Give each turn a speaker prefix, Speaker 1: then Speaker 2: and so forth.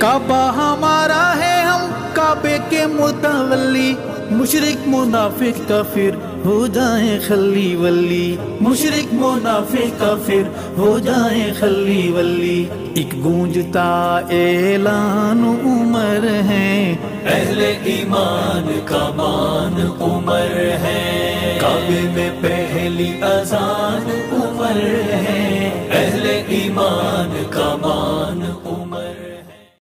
Speaker 1: काबा हमारा है, हम काबे के मुतवल्ली। मुशरिक मुनाफिक काफिर हो जाए खल्ली वल्ली, मुशरिक मुनाफिक काफिर हो जाए खल्ली वल्ली। एक गूंजता ऐलान उमर है,
Speaker 2: अहले ईमान का मान उमर है। काबे में पहली अजान उमर है, अहले ईमान का मान